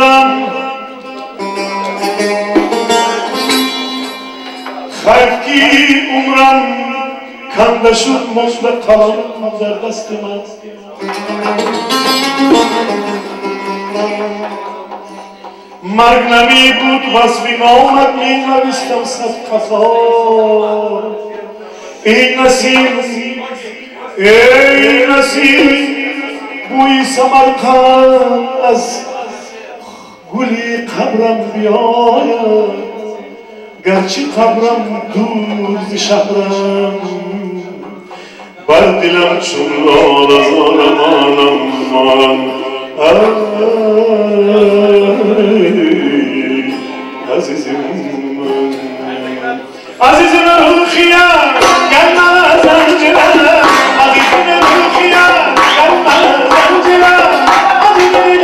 بودم خیفکی عمرم کنده شد مشت قلم در دست من مرگ نمی بود وصفی نامد می نوستم صد قطار ای نسیم ای نسیم بوی سمرقند از گلی قبرم بیاید گرچه قبرم دور ز شهرم بر دلم چون لال از آرمانم مانم عزیز من عزیز من روخیم گرم زنجرم عزیز من روخیم گرم زنجرم عزیز من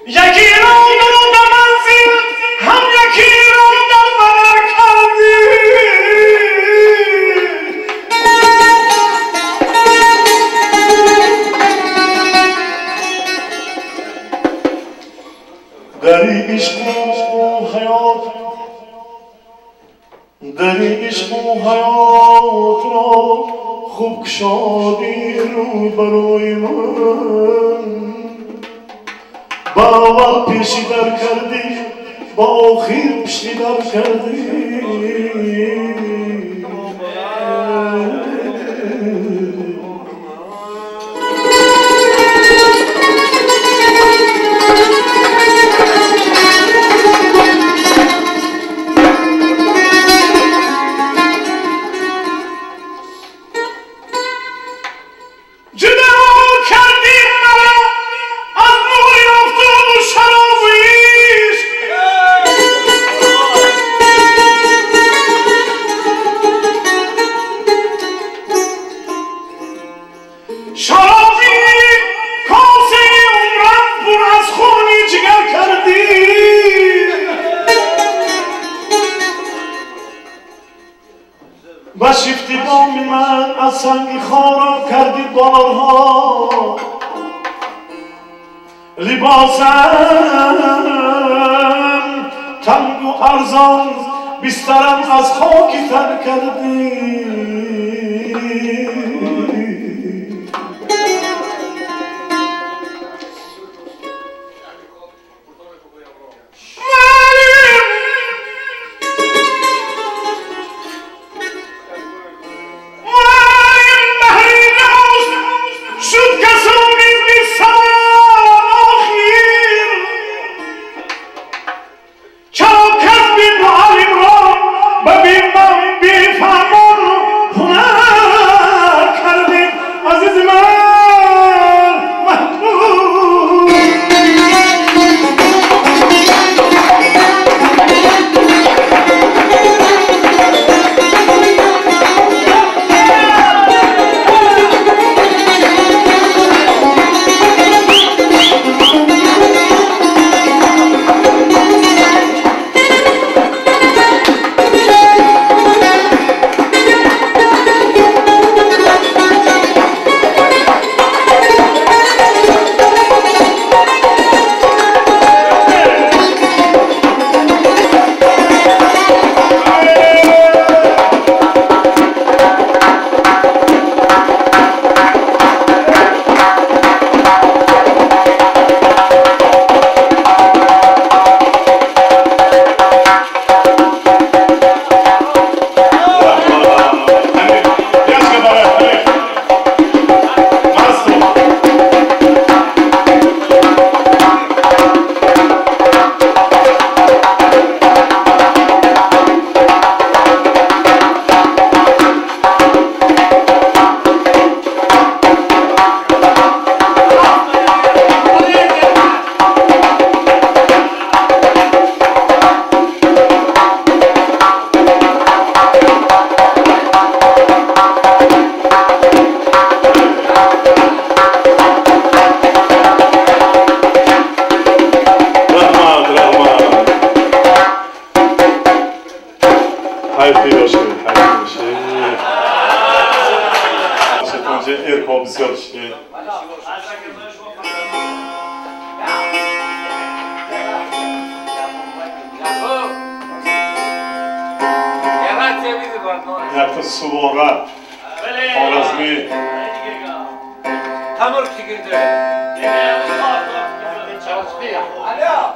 یکی را در منزل هم یکی را در بر کردی دری عشق و حیات دری عشق و حیات را خوب کشادی رو برای من با اول پیشی در کردی با آخر پشتی در کردی و شفتی بام من از سنگی خارا کردی بارها لباسم تنگ و ارزان بسترم از خاکی تر کردی Yakta Suvora, Horazmi. Tamur çıkırdı. Çalıştı ya. Alo.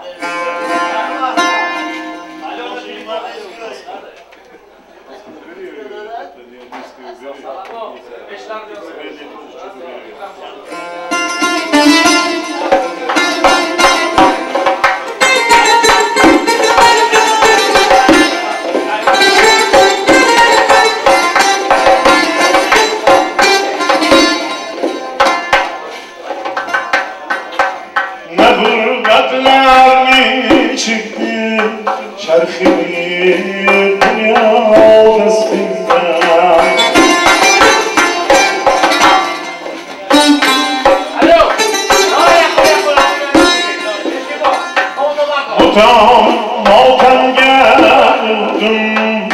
Sultan Malkan geldim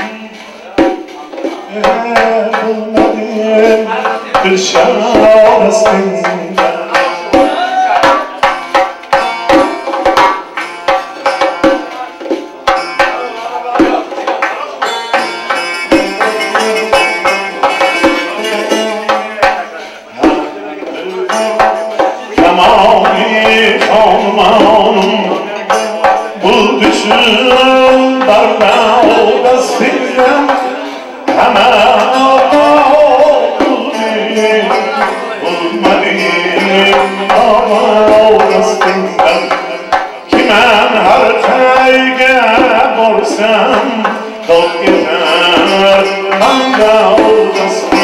Bulmadım bir şarasın Kemali Hanım Bu düşün darbe odasıyla Hemen bulmalıyım ama odasıyla Kimen her teyge borsam Dok yeter ben de odasıyla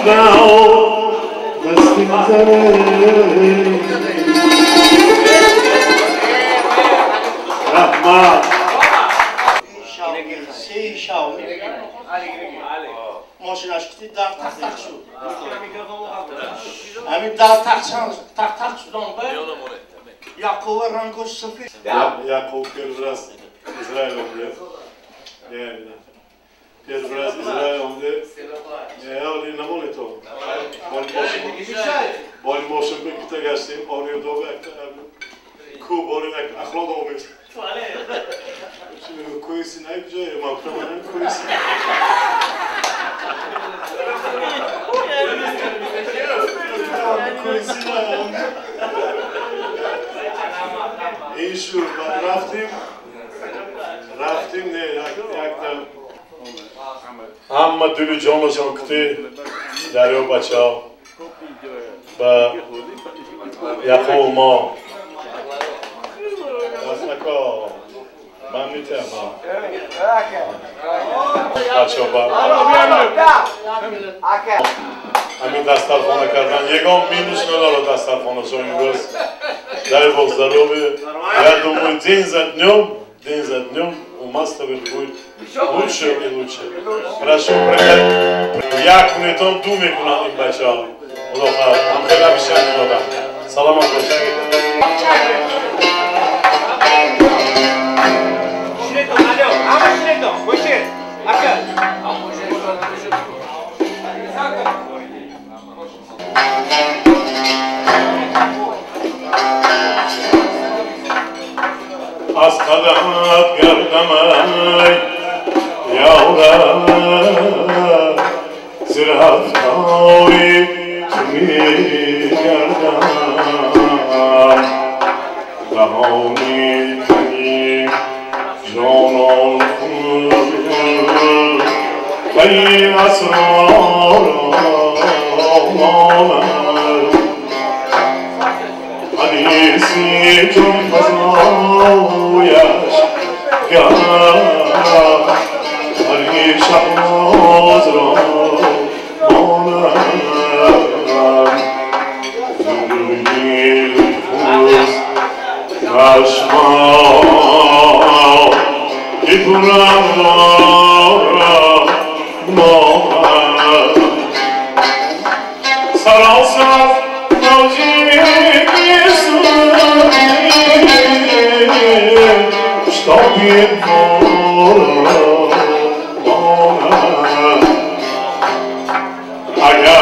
داو دستی میزنه رحمت سه شاو ماشینش کتی در تخت شد همین در تخت شدن به یعقوب رنگوش سفید یعقوب پیروز İsrail oldu. Yani Piedras İsrail oldu. Ya ali ne mole to? Bol motion bir kita geçtim. Oraya doğru ekledim. Ku bolu ek akla doğru. Şimdi kuyusu ne güzel. Maktamanın kuyusu. Kuyusu ne? İyi şu رفتیم نه یک دم همه دل جانشان کتی دریا بچه ها و یکو ما دست نکا من میتیم بچه ها همین دسترخانه کردن یکم مینوش نداره دسترخانه شو این روز در بازدارو я думаю день за днем у Мастовых будет лучше и лучше. Хорошо, я кунетон думе кунам им бачал. Улоха, амхела бишан нодам. Салам алейкум. Шредом, алё, ама шредом, бошер, ака. Astadat gerdemey yavrum ziraftari kimi gerdem dahoni tani canan kay asrar ağlamam hadisi çok fazla yaş hari şahmaz romanam zülgül fuz kaşma ibrahimara moğam saralsar Что а я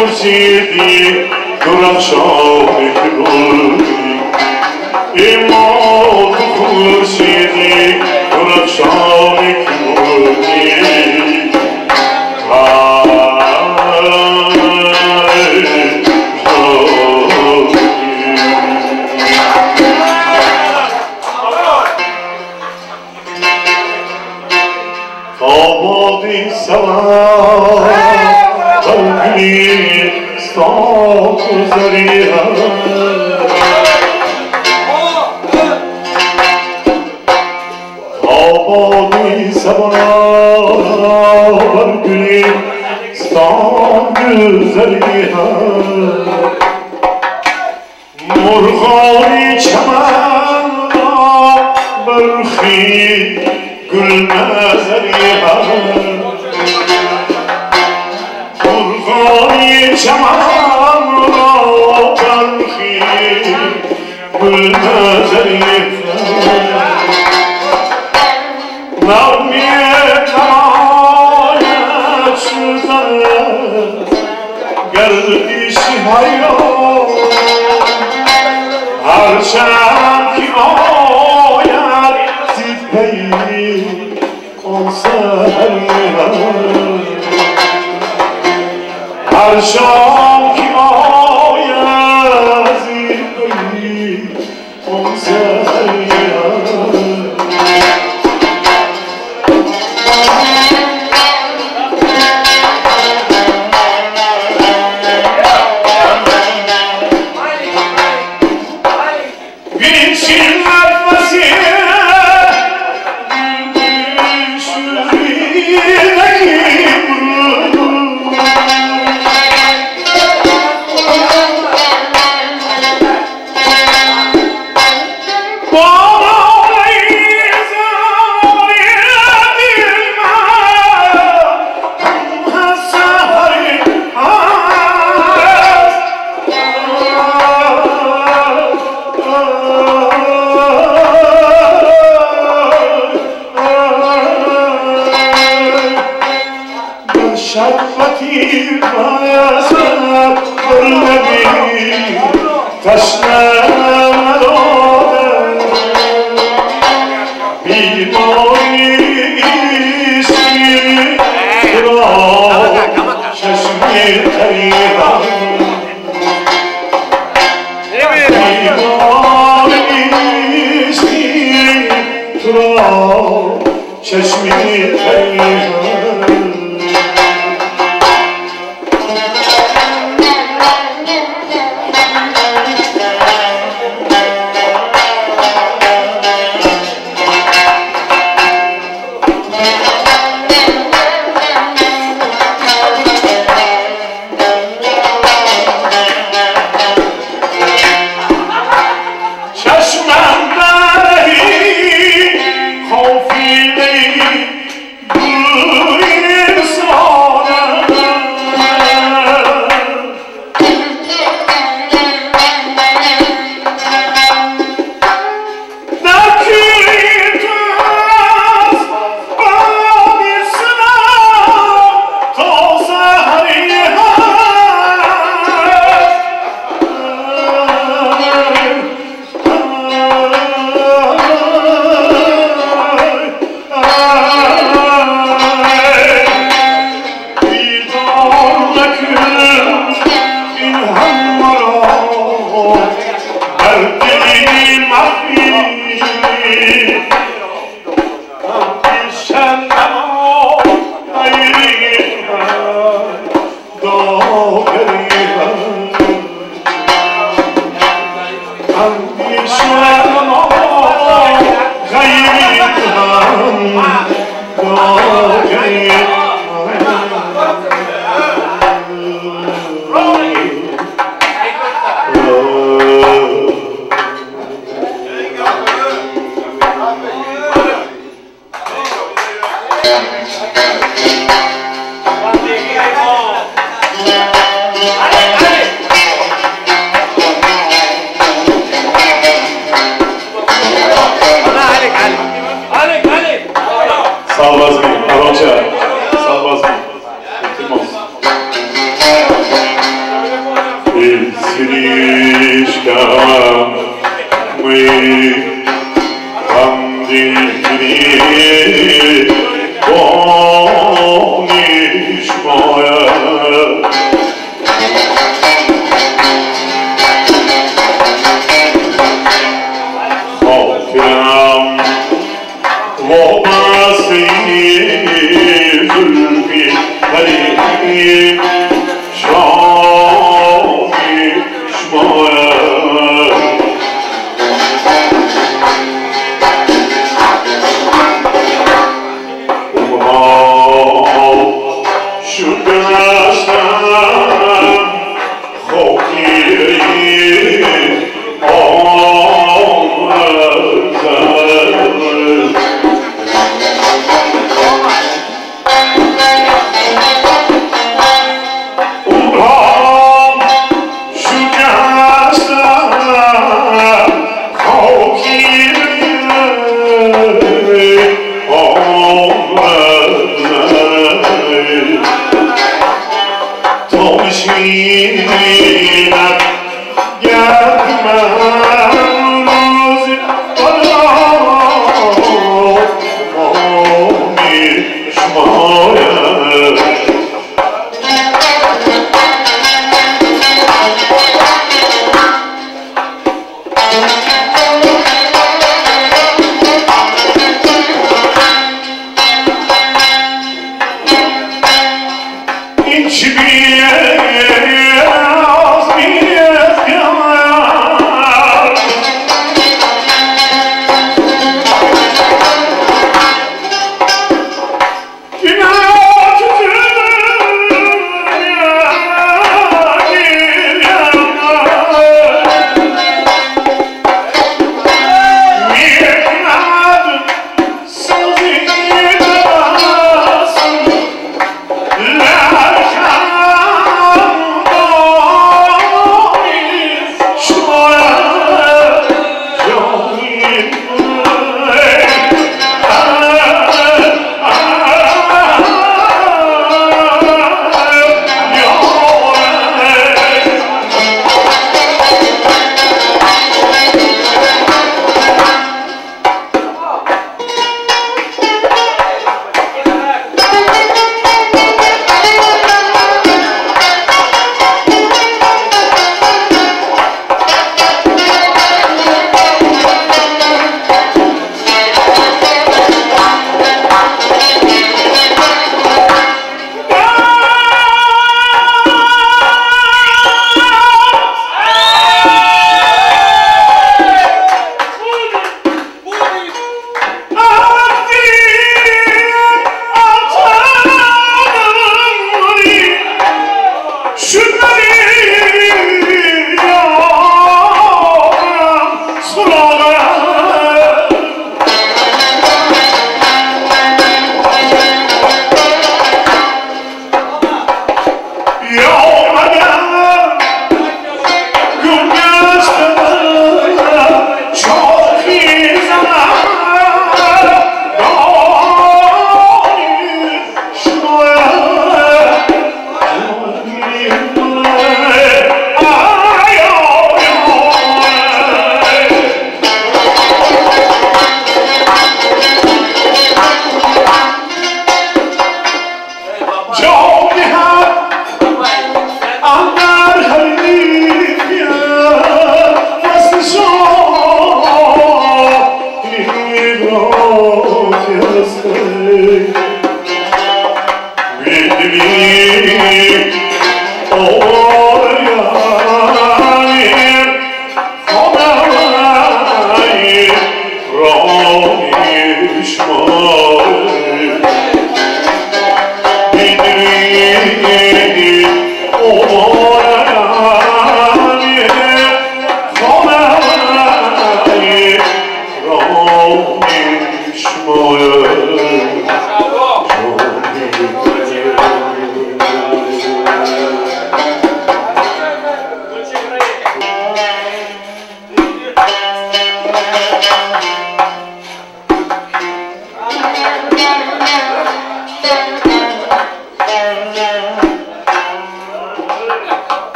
خورشیدی درخشانی که بودی ایمان تو خورشیدی درخشانی که بودی آبادی سوار قلبی ستاد گذری آبادی سوار قلبی ستاد گذری مرغانی چمن را برخی گل نظری مرغانی چمن را برخی گل نظری نغمی تمایت شدن گردیشی حیات هرچند که آید زید پی آن سهری هر شام که آید زید پی آن سهری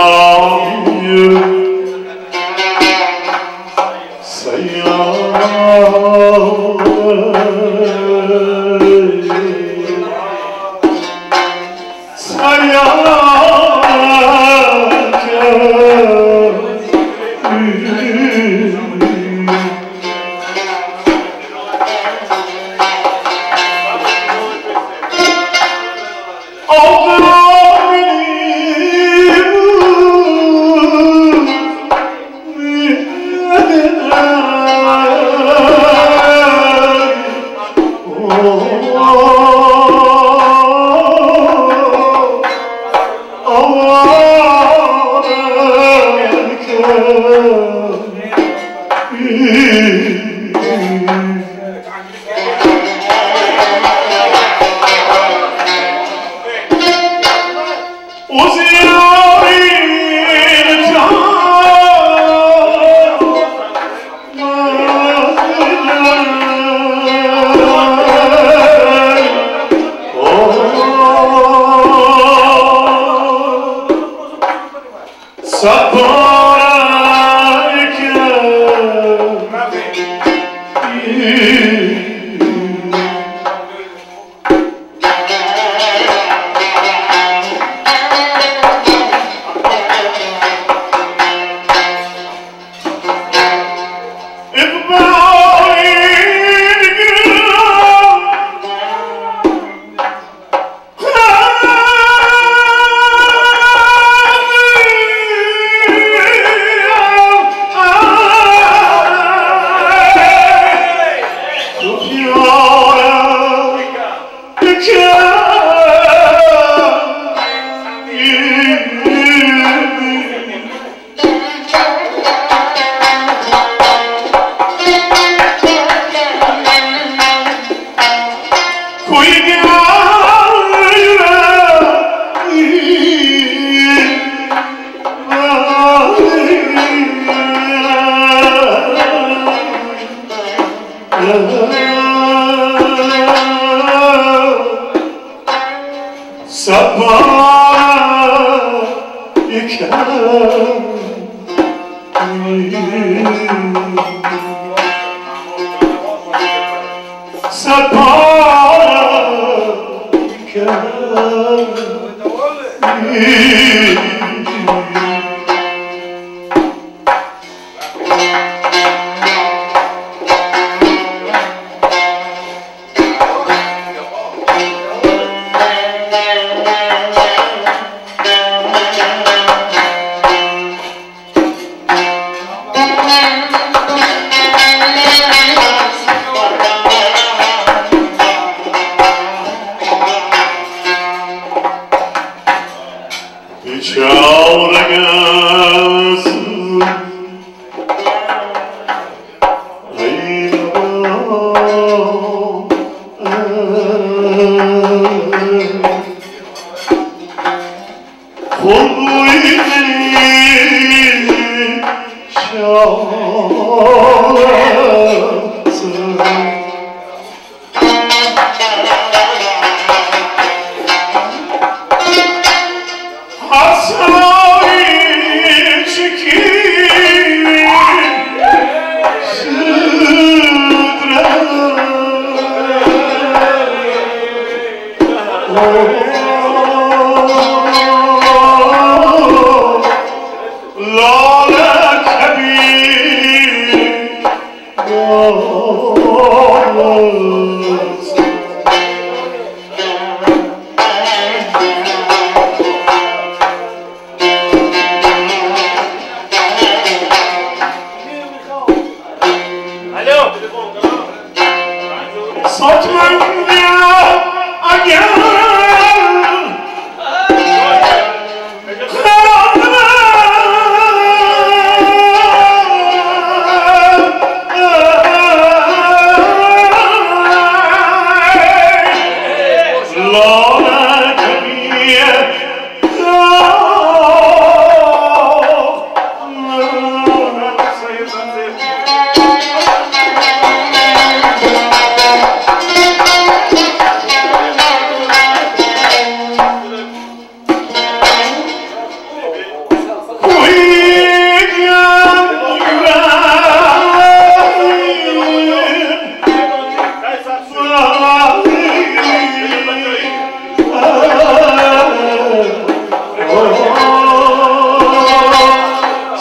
Oh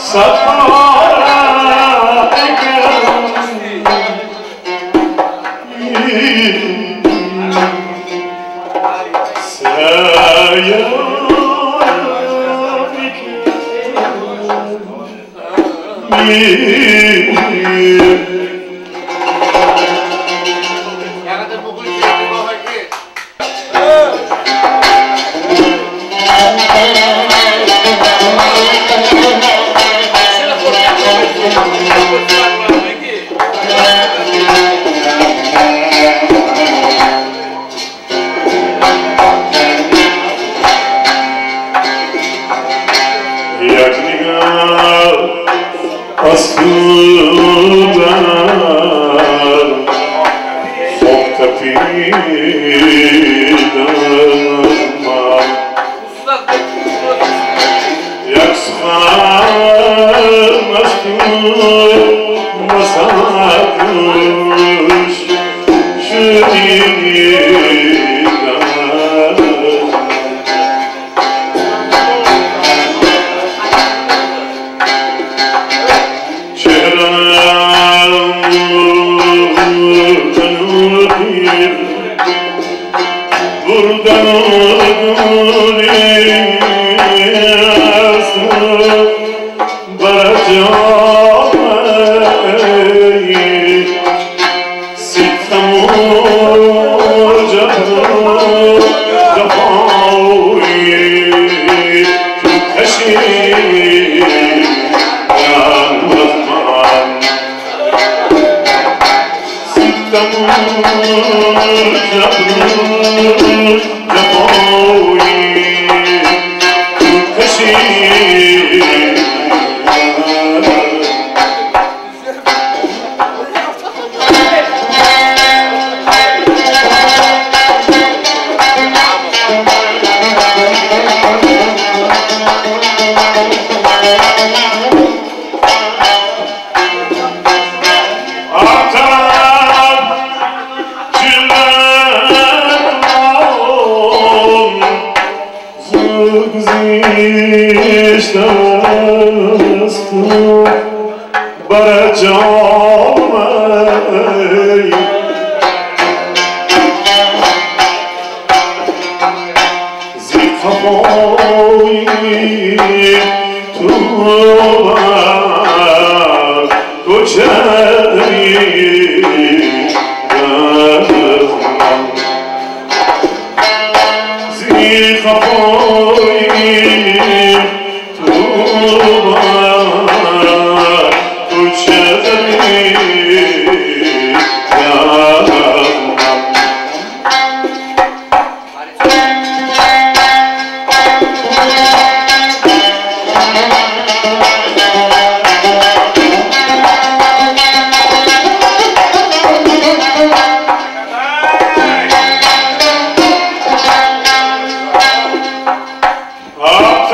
Up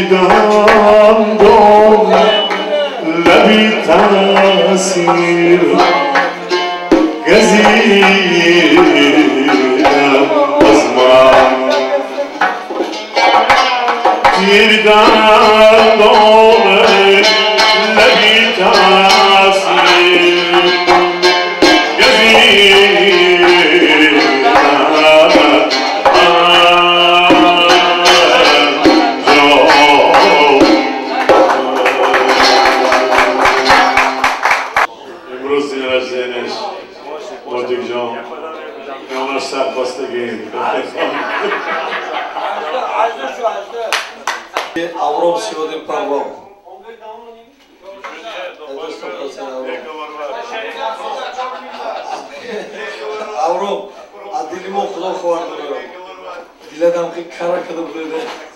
دندان لبی تاثیر گزیدم از من تیر دندان لبی تاثیر Авром сегодня порвал. Авром, а ты не мог плохо варить. Для там как каракада были.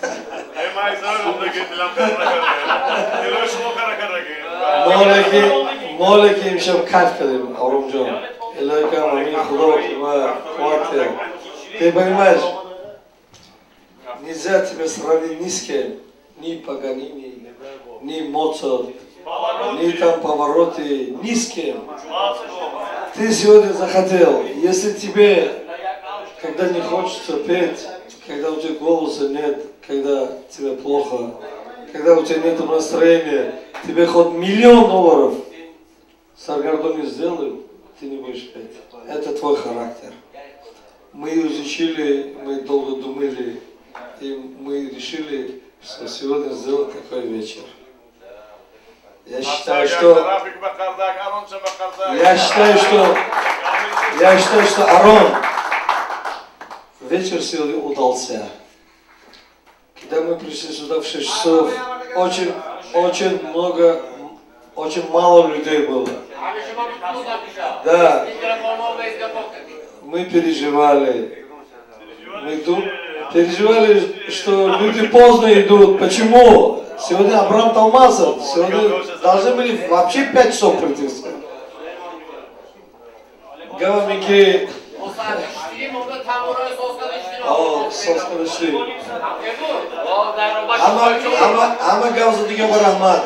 Молеки им сейчас кайф кадим, Авром Джон. Элайка мами худо хватит. Ты понимаешь? Нельзя тебя сравнить ни с кем. Ни Паганини, ни Моцарт, ни там повороты, ни с кем. Ты сегодня захотел, если тебе, когда не хочется петь, когда у тебя голоса нет, когда тебе плохо, когда у тебя нет настроения, тебе хоть $1 000 000 Саргардоне сделают, ты не будешь петь. Это твой характер. Мы изучили, мы долго думали, и мы решили, что сегодня сделать такой вечер. Я считаю, что Арон вечер сегодня удался. Когда мы пришли сюда в 6 часов, очень мало людей было. Да. Мы переживали. Переживали, что люди поздно идут. Почему? Сегодня Абрам Талмазов. Сегодня должны были вообще 5 часов прийти. Гавамики. О, сосканы шли. Ама гавза дига барахмат.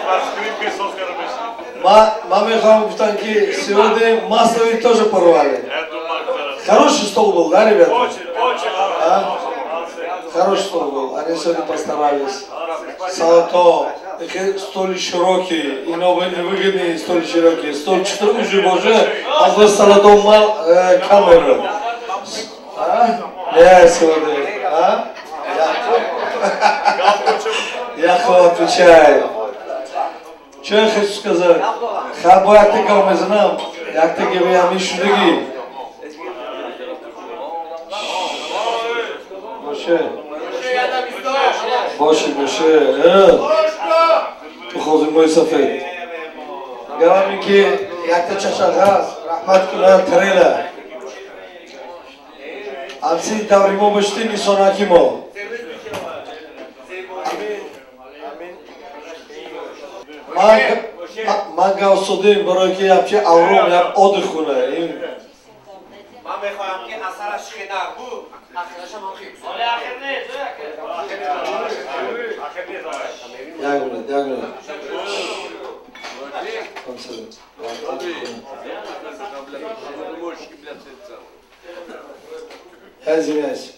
Маме хам гуфтанки, сегодня маслови тоже порвали. Хороший стол был, да, ребята? А? Хороший стол был, они сегодня постарались. Салато, столы широкие, и новые невыгодные столы широкие. Стол 4 уже боже, а за салатом мал камеру. А? Я сегодня, а? Я отвечаю. Что я хочу сказать? Хабу як ты кал мы знам, як ты геви ами шудыги. Боше, тухози мой сафед. Гавами ки як ты чашагаз, рахмат кунан тарела. Амси давримо башти нисонакимо. Ман гавсудим барои ки ябчи Авром як одих куна. Ман мехоҳам ки асараш хинақ бу, ахирашам ҳам хиб. Оли ахир нест, Як минут. Я извиняюсь.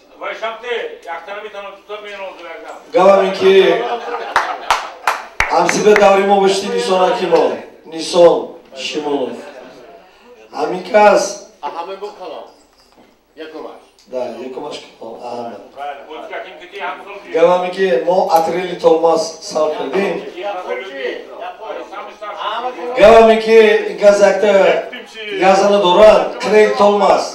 Гавами ки Амсибе давримо башти Нисон Акимо, Нисон Шимонов. Амиказ. Ахаме был канал. Якомаш. Да, Якомаш канал. Ахаме. Гавами ки мо атрели Толмас сал кардим. Гавами ки газакта язана доран Канел Толмас.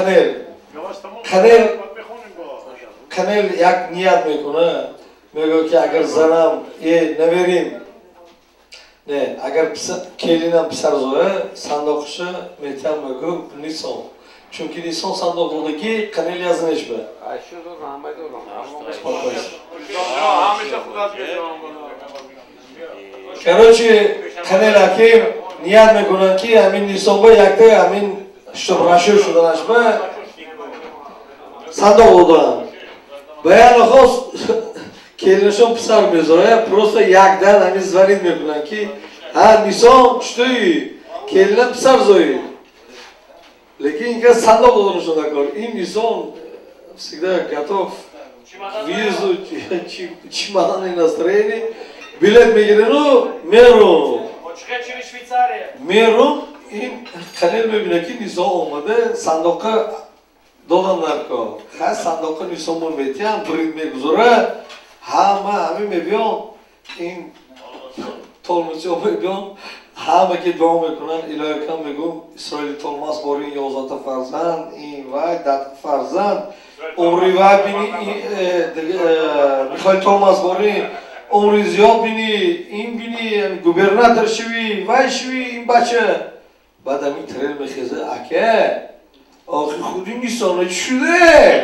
Канел як ният мекуна. Мего ки агар занам наверим. Не, агар келинам писар зоя, сандоқша метам мегу Нисон. Чунки Нисон сандоқ будagi Канел язанеш ба. Короче, Канел аким ният мекунан ки амин Нисон ба якта амин чтоб рашо шуданаш ба сандоқ будан. Баян хос келинашон писар мезоя просто якдан ҳамин звонит мекунанд ки ҳа Нисон чутои келинам писар зои. Лекин инка сандоқ додонашон дакор. Ин Нисон всегда готов визу, чемоданное настроение, билет мегирину, меру. Меру, ин канел мебина ки Нисон омаде сандоқа додандар ко. Ха сандоқа Нисон метиан брид мегузора. Ҳама мебиён ин толмучо мебиён. Ҳама ки дуо мекунанд илоҳикам мегӯм Исроили Толмас бори 11 фарзанд, ин вай 10 фарзанд. Умри вай бини Михаил Толмас бори умри зиёд бини, ин бини губернатор шиви, вай шиви ин бача. Баъд ҳамин трел мехезе ака. Охи худи Нисона чӣ шуде?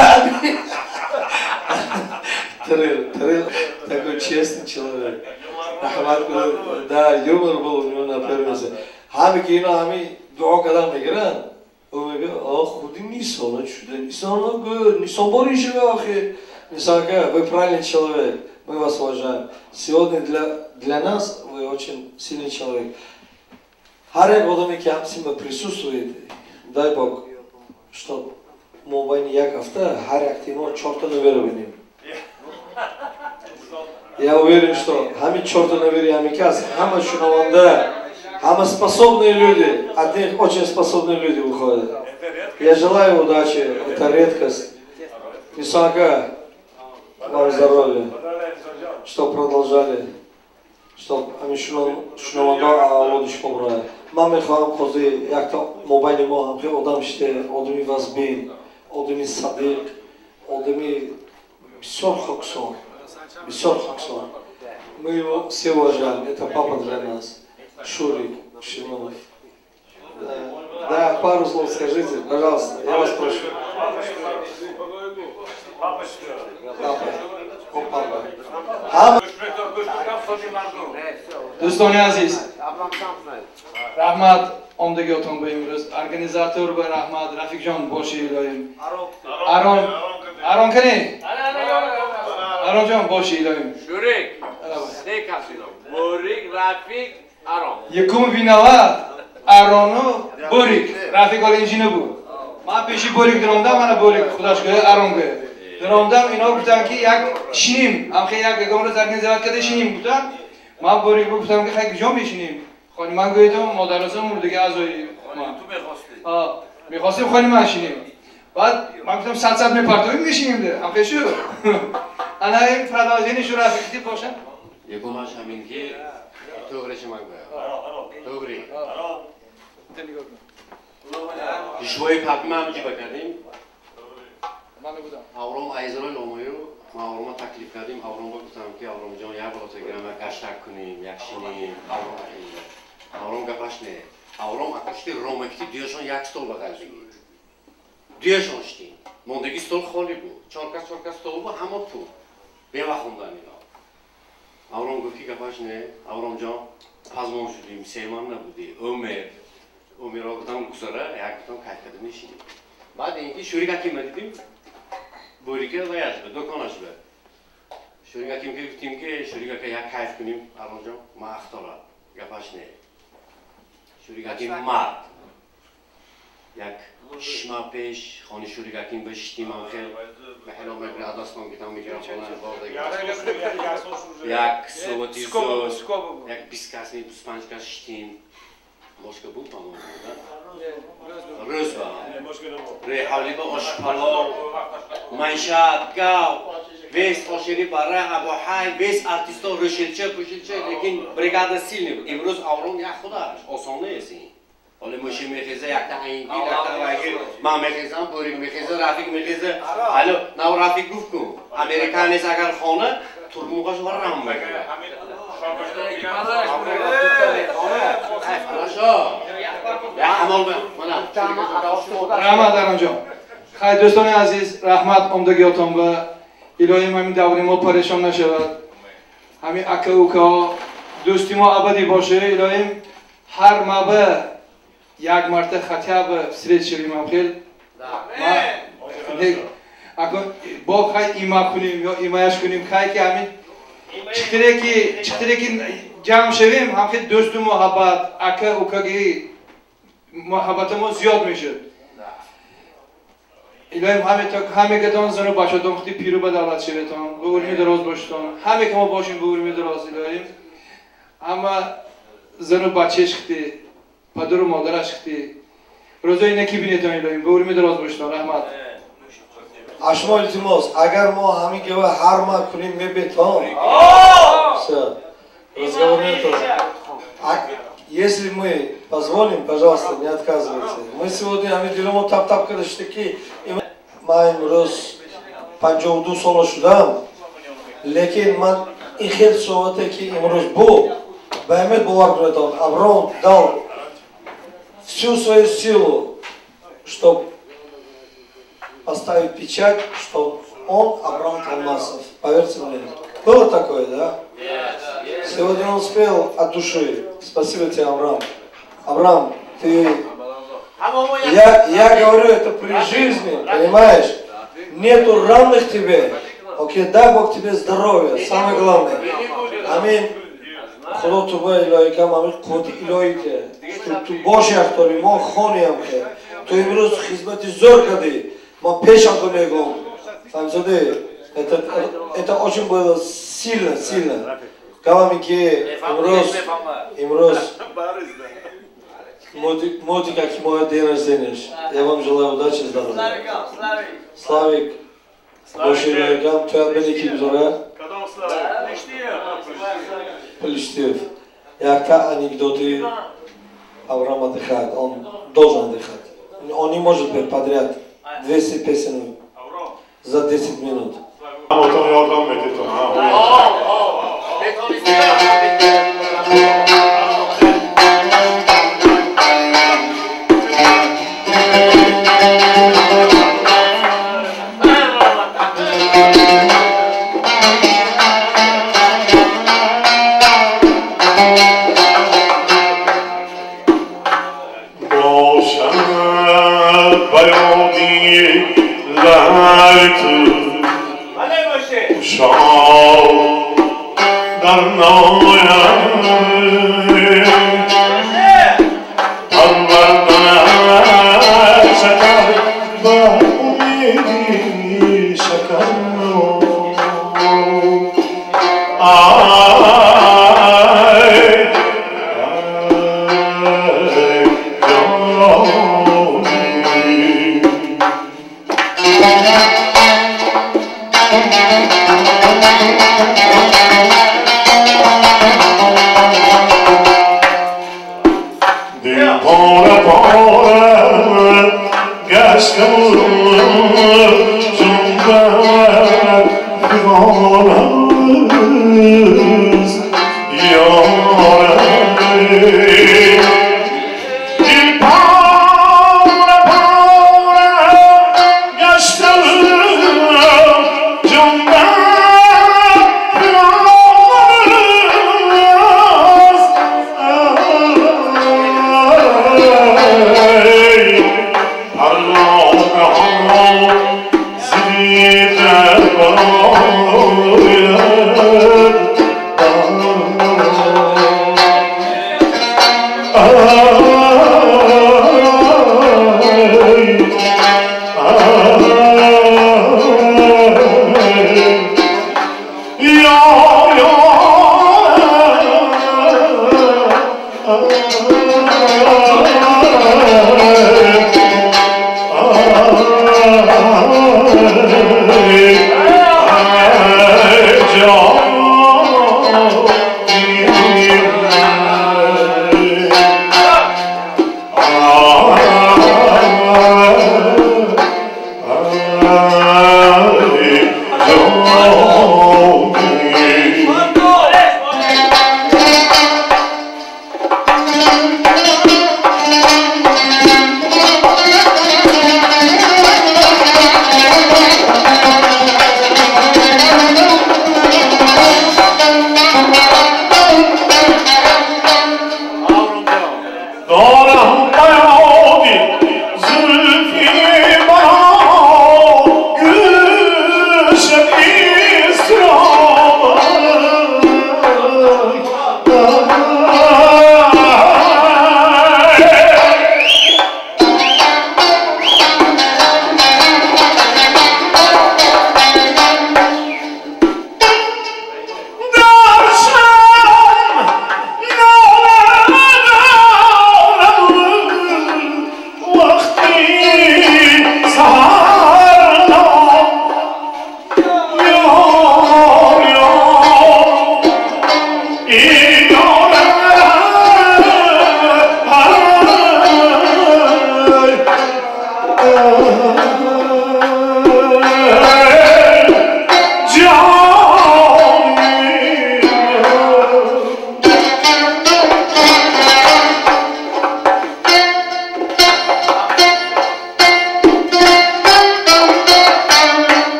Трел такой честный человек. Ахмад да, юмор был у него на первом месте. Хами кино, хами дуо кадам мегиранд. Он мегӯяд, худи Нисона чуда, Нисона гӯ, Нисон бори живе охи. Нисон ка, вы правильный человек, мы вас уважаем. Сегодня для нас вы очень сильный человек. Har як одаме ки ҳамсима присутствует, дай Бог, чтоб мо байни як ҳафта ҳар як тимо 4 та номер бинем. Я уверен, что ҳамин 4 та номери ҳамин кас, ҳама шунаванда, ҳама способные люди, от них очень способные люди выходят. Я желаю удачи, это редкость. Нисонка, вам здоровья, чтоб продолжали, чтоб ҳамин шунаванда авлодиш побрая. Ман мехоҳам ҳозир якта мобайни мо ҳамхе одам шите, одами вазбин, одами садиқ, одами бисёр хоксон. Мы его все уважаем, это папа для нас, Шурик Шимонов. Да, пару слов скажите, пожалуйста, я вас прошу. Папа. Do'stoni aziz, rahmat omdagi otam bu imroz, organizator va rahmat Rafiqjon boshi iloyim. Aron qani? Aronjon boshi iloyim. Shurik. Nekasino. Borik, Rafiq, Aron. Yakum vinovat Aronu Borik. Rafiq olinjini bu. Men peshi Borik diromda, mana Borik Xudoshga Aronga. Diromda ino guftan ki yak shinim, hamxe yak yagona organizatsiya qilib shinim guftan. من بوریک گفتم که خیلی جام بشینیم. خانی من گفتم مادرسه مردگی ازایی من. تو می‌خواستی؟ می‌خواستیم خانی من بشینیم. بعد من گفتم 100 می‌پرتویم بشینیم ده. هم پیشو. انا این فرادازینی شو رفیقتی باشن. یکماش همین که توگرش من گفتم. توگری. جوی پاپیم هم چی بکردیم؟ من نبودم. آورام ایزرای لامایو. ما آورام تکلیف کردیم. آورام گفتم که آورام جان یک بلاته گرم گشتک کنیم، یک شینیم. آورام گفتش نه. آورام اکشتی رومکتی دیوشان یک استول بغل بگیر. دیوشان شدیم. موندگی استول خالی بود. چهار کس استول بود همه تو. به وقوندن اینا. آورام گفتی گفتش نه. آورام جان پزمان شدیم. سیمان نبودی. عمر را گفتم گذاره. یک گفتم کار کردن نشینیم. بعد اینکه شوری که می‌دیدیم. بوریکه و یاد به دکانش به. شوریگا کیم که گفتیم که شوریگا که یک کیف کنیم الان جان ما اختلا گپاش نه. شوریگا کیم مرد. یک شما پیش خانی شوریگا کیم بشتیم هم خیل به حالا میگه آداستان گیتام میگه فلان بارده. یک صوتی زود. یک 20 کسی 25 کسی شتیم. مشکل بود تمام بود. روزبا. ریحالی با آشپالا. منشات گاو. ویس آشیری برای ابوحای ویس آرتیستا روشیلچه لیکن بریگاد سیل نبود. امروز آورام یک خودش آسان نیست. حالا مشی میخیزه یک تا اینگی یک تا وگیر ما میخیزم بوریک میخیزه رافیق میخیزه. حالا نو رافیق گفت کن. امریکانیس اگر خانه ترکموکاش ورم میکنه. رحمت درانجان خیلی دوستان عزیز رحمت عمدگیاتان و الهی همین دوری ما پریشان نشود همین اکا اوکا دوستی ما ابدی باشه الهی هر مبه یک مرتبه خطیب سرید شویم هم خیل акун бо хай има куним ё имаяш куним кай ки амин чиктиреки ҷамъ шавем ҳамхи дӯсту муҳаббат ака укаги муҳаббатамон зиёд мешуд илоҳим ҳамегатон зану бачатон худи пиру ба давлат шаветон ба урми дароз бошитон ҳаме ки мо бошем ба урми дароз илоҳим ҳама зану бачеш худи падару модараш худи рӯзои наки бинетон илоҳим ба урми дароз бошитон раҳмат ашмо илтимос агар мо ҳамин гава ҳарма кунем мебетон всё разговор нету если мы позволим пожалуйста не отказывайте мы сегодня ҳамин диломо тап карда шудаки ман имрӯз 52 сола шудам лекин ман ин хел соате ки имрӯз бу ба имед бовар кунедон Авром дал всю свою силу чтоб поставить печать, что он Авраам Талмасов. Поверьте мне. Было такое, да? Сегодня он успел от души. Спасибо тебе, Авраам. Авраам, ты... Я говорю это при жизни, понимаешь? Нету равных тебе. Окей, дай Бог тебе здоровья, самое главное. Аминь. Худо туба илоикам, аминь, куди илоите. Ту Божия, который мог хониям ке. Ту имрус хизмати зор кади. Мы пешим коллегам, это очень было сильно. Каламики, имрос, моди как мой день рождения. Я вам желаю удачи, здоровья. Славик, Божий коллегам, твоя великий взора. Плештев. Як анекдоты Авраам отдыхает, он должен отдыхать. Он не может быть подряд. 200 песен за 10 минут.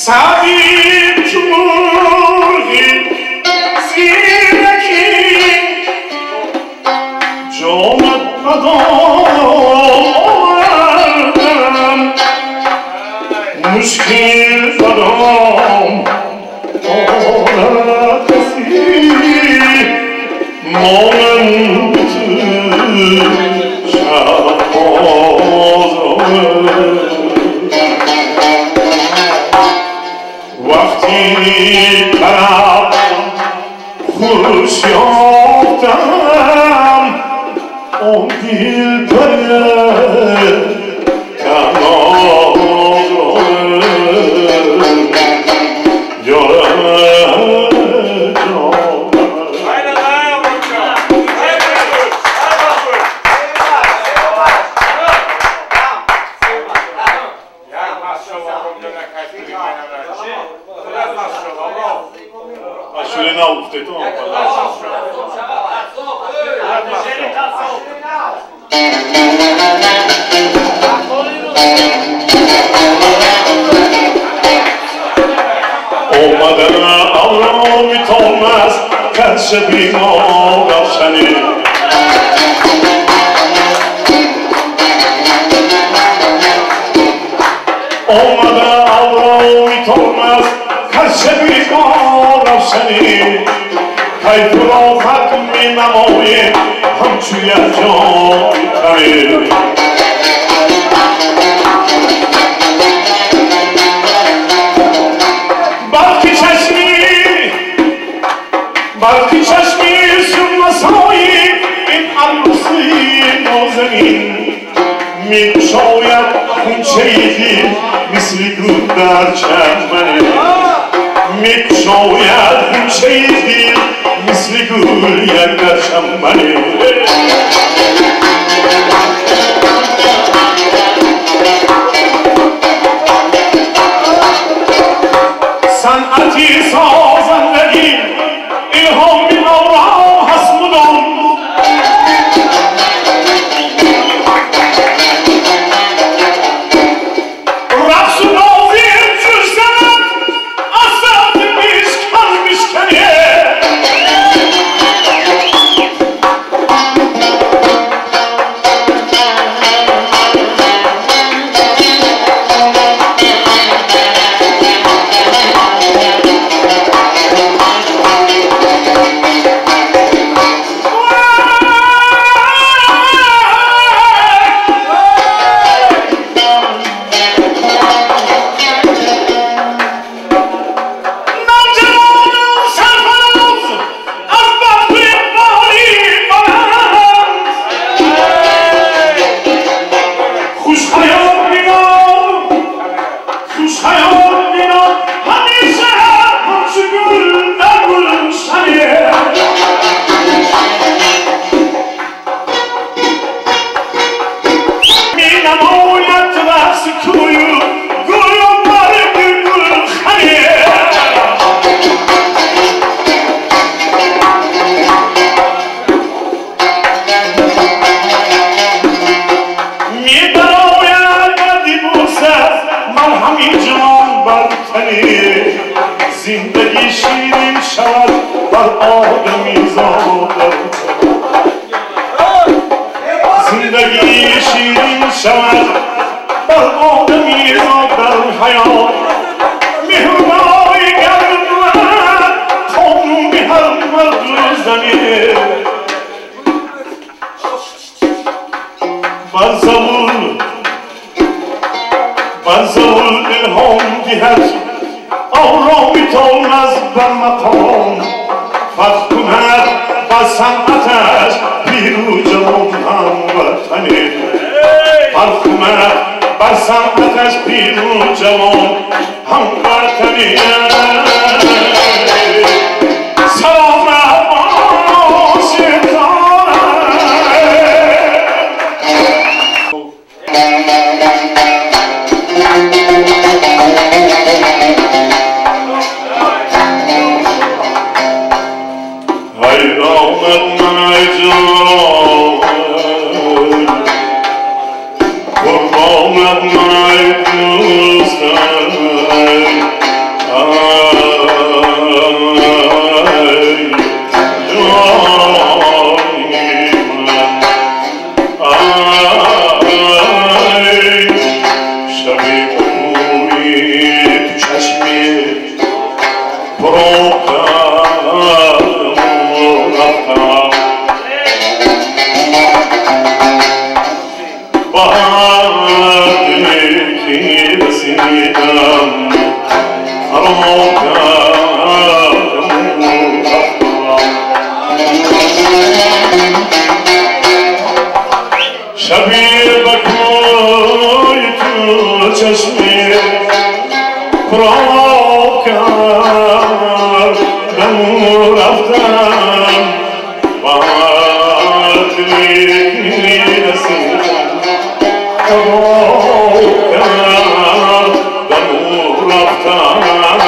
سعید جمهوری زیرکی جامد بدارم مشکل بدام آرد کسی مانند تو وقتی طرف خوش یافتم اون دل پره کناز یارم شوری نگفته تو اومدن آرامی تامز کش بیمار افشنی اومدن آرامی تامز کش بیمار افشنی کیف را ختم می نماییم همچوی از جان میکنیم بلکه چشمی سرمسایی این عروسی نازنین میگشاید خونچه دل مثل گل در چشمنه میگشاید خونچه دل مثل گل یک در چشمنه صنعتی سازندگی الهام من الله هست مدام رقص و بازی جور زند اصلا میشکن میشکنه زندگی شیرین شود بر آدمی زادر زندگی شیرین شود بر آدمی زادر حیات مهربای گردن قانون هر مرد زنی بر زبون الهام دهد آرامی تامز بر مقام فتح کند با صنعتش پیرو جوان هم وطنی فتح کند بر صنعتش پیرو جوان هم وطنی سلام قربانت من ای دوستم خراب کردم و رفتم وقتی رسیدم خراب کردم و رفتم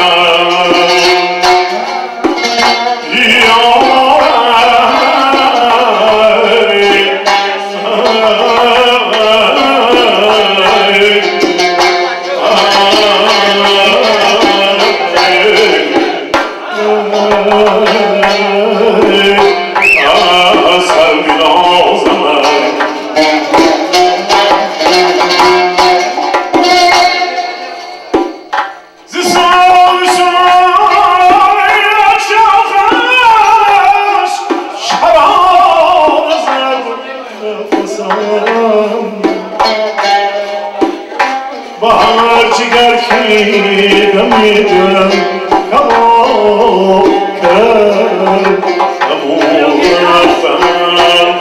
bahar çıkar ki dönmeyeceğim kabul kır kabul etmem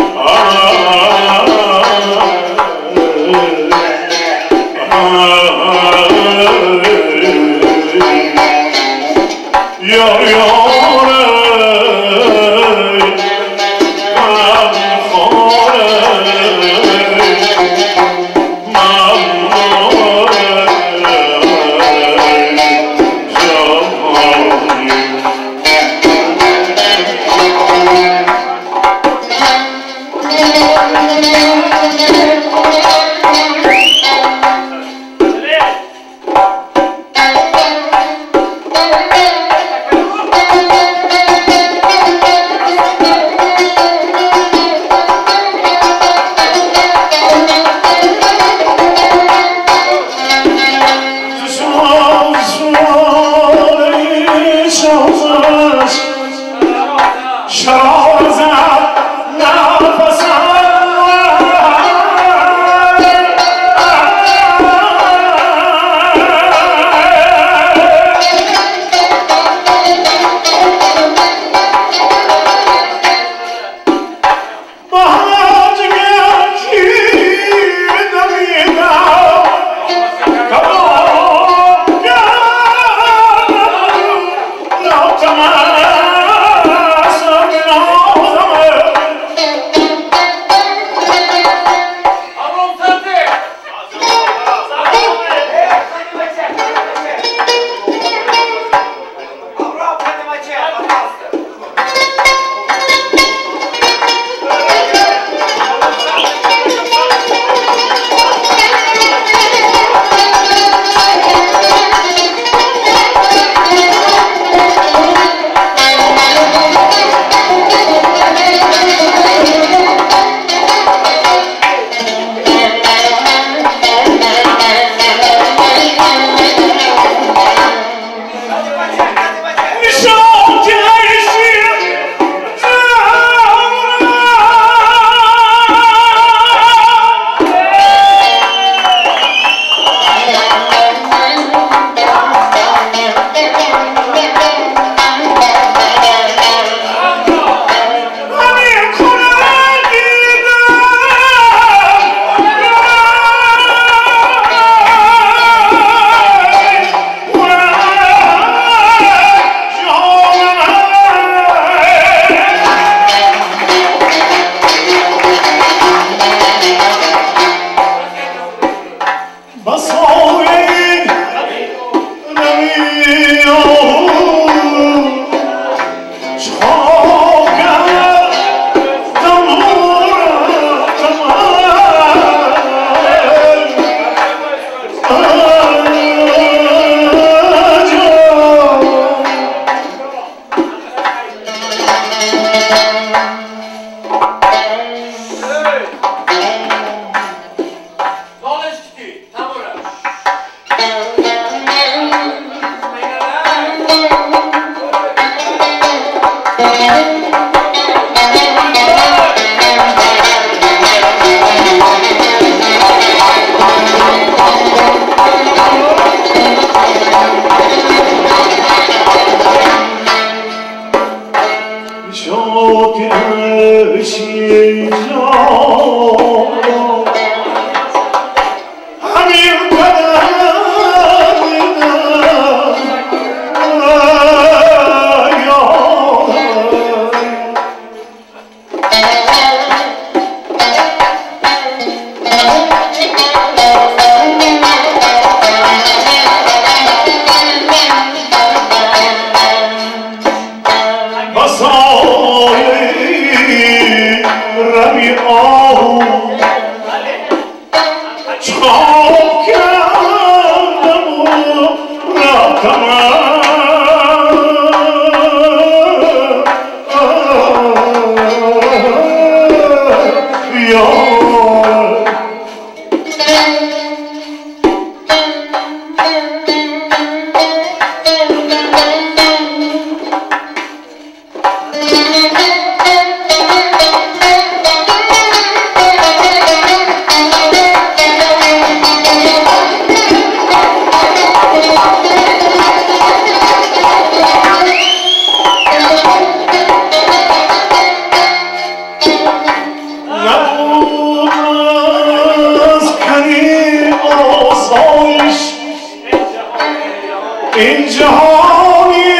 yar yar این جهانی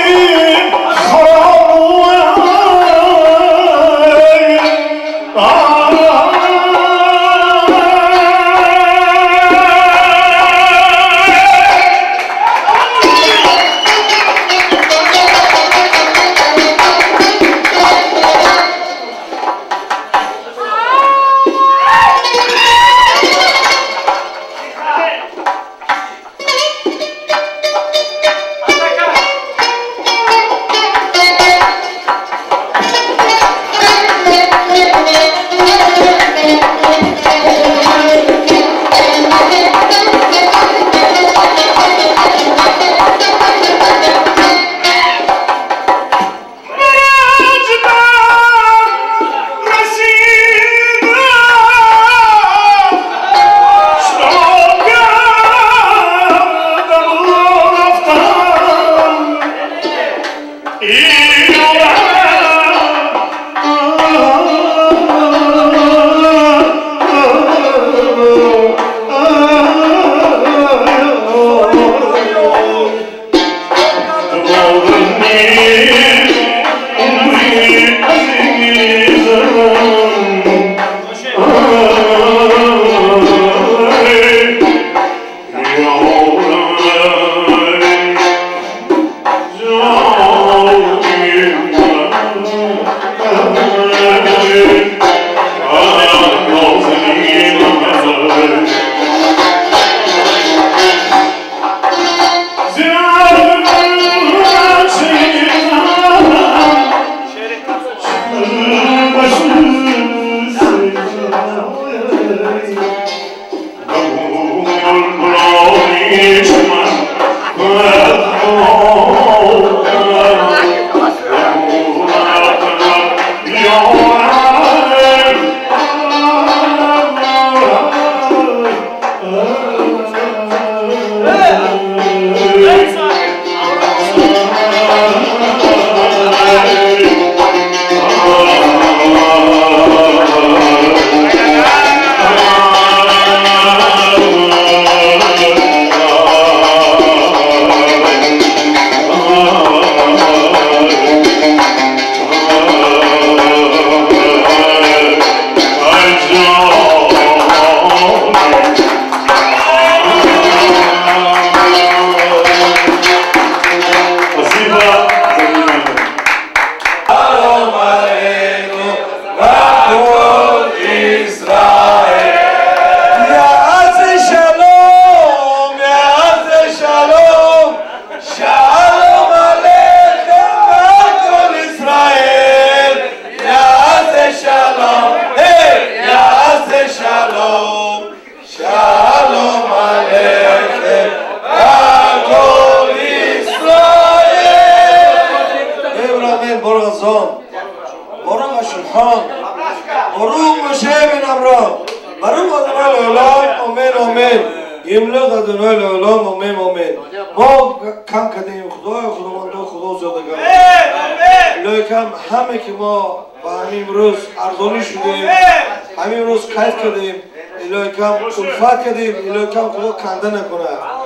همه که ما با همین روز ارزانی شدیم، همین روز کیف کردیم، الهی کم الفت کردیم، الهی کم خدا کنده نکنه.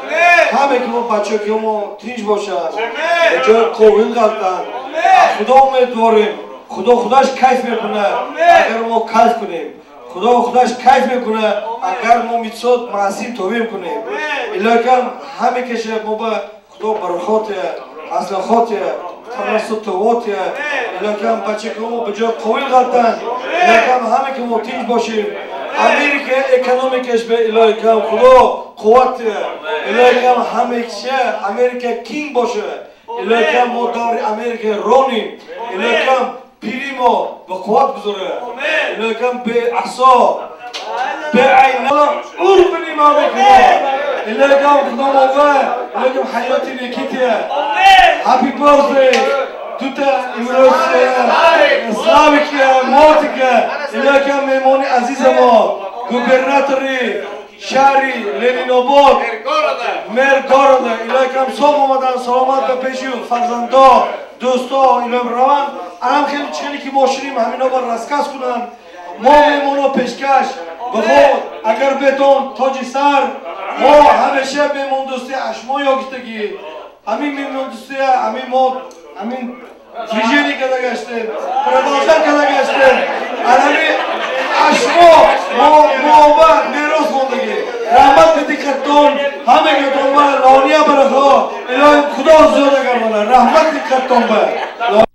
همه که ما بچه که ما تیج باشن، جای قوین غلطن، خدا امیدواریم، خداش کیف میکنه اگر ما کیف کنیم، خداش کیف میکنه اگر ما میتسود معصیم توبیم کنیم. الهی کم همه کشه ما با خدا برخاته، اصلا خاطه، تناسطواتیه، الهی کم بچه که ما به جای قوی غلطن، الهی کم همه که ما تیج باشیم، Америка экономикаш бе илоҳи кам худо қувват илоҳи кам ҳамеша Америка кинг боша илоҳи кам мо даври Америка роним илоҳи кам пири мо ба қувват гузора илоҳи кам беасо беайна урбиним Америка илоҳи кам худо мова илоҳи кам ҳаёти некития happy birthday тута имрӯз славика мотика илоҳи кам меҳмони азизамо губернатори шаҳри Ленинобод мер города илоҳи кам сог омадан саломат ба пеши фарзандо дӯсто илоҳи раванд анам хеле чиҳели ки боширим ҳамино ба расказ кунанд мо меҳмоно пешкаш биход агар бетон тоҷи сар мо ҳамеша меҳмондӯстия ашмо ёгистагӣ ҳамин меҳмондӯстия ҳамин мо ҳамин движение када гаштем продолжать када гаштем анами ашмо моба мерос мондагӣ раҳмат ба диққаттон ҳамагатон ба лония барахо илоҳи худо зиёда гардона раҳмат диққаттон ба